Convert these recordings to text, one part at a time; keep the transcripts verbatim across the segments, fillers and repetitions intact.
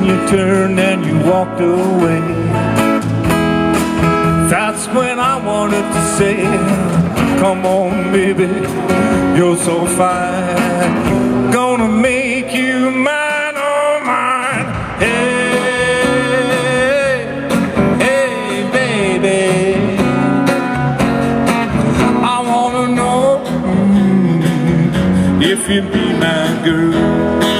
you turned and you walked away, that's when I wanted to say, come on baby, you're so fine, gonna make you mine, oh mine. Hey, hey baby, I wanna know mm, if you'd be my girl.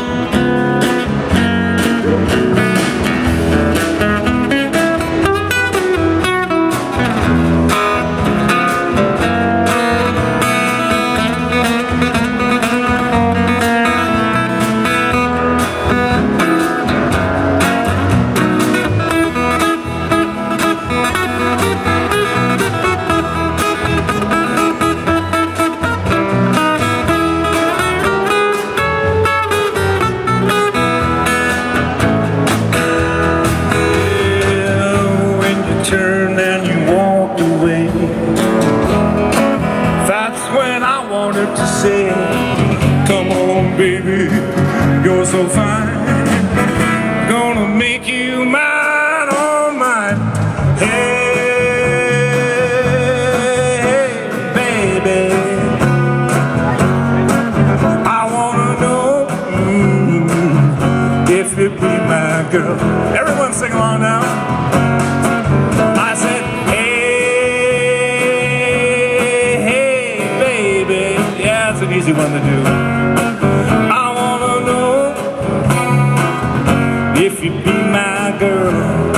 Turned and you walked away, that's when I wanted to say, come on baby, you're so fine, gonna make you mine, oh mine. Hey, hey baby, I wanna know mm, if you'd be my girl. Everyone sing along now. I said, hey, hey, baby. Yeah, it's an easy one to do. I wanna know if you'd be my girl.